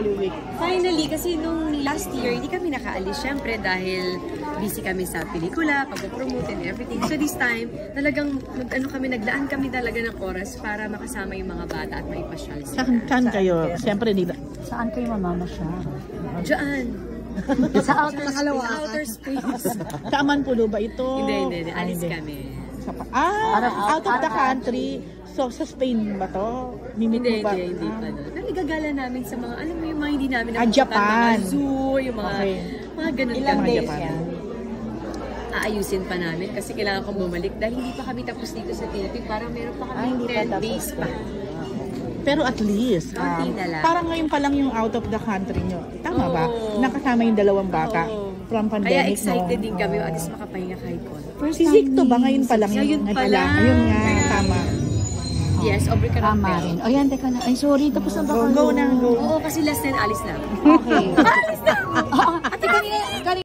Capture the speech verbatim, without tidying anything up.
Holy Week? Finally, kasi nung last year, hindi kami nakaalis syempre dahil busy kami sa pelikula, pag-promote and everything. So this time, talagang ano kami, naglaan kami talaga ng oras para makasama yung mga bata at maipasyal sila. Saan, saan kayo? Siyempre, di ba? Saan kayo mamamasyal? Diyan. Sa outer Sa outer space. Sa Amanpulo ba ito? Hindi, hindi, hindi. Alis hindi. kami. Sa pa- ah, out of the country. So, sa Spain ba to? Mimit Hindi, mo ba? hindi, hindi pa. Ah. Pero igagala namin sa mga, alam mo yung mga hindi namin Ah, napupuntahan, Japan. mga zoo, yung mga, Okay. mga ganun Ilang kami. days Japan. yan? Aayusin pa namin kasi kailangan kong bumalik dahil hindi pa kami tapos dito sa Philippines. Parang meron pa kami Ah, hindi pa ten tapos. days pa. Pero at least, Konti um, na lang. parang ngayon pa lang yung out of the country nyo. Tama ba? Oo. Nakasama yung dalawang bata Oo. from pandemic. Kaya excited no? din kami Oo. at least makapahinga kahit konti. Si Zicto ba ngayon pa lang? Ngayon Ngayon pa lang. Ayun nga, tama. Yes, Aubrey ka Tama rin. O yan, teka na. Ay, sorry. Tapos na ba Go, kayo? go na, go. Oo, kasi last ten alis na. Okay.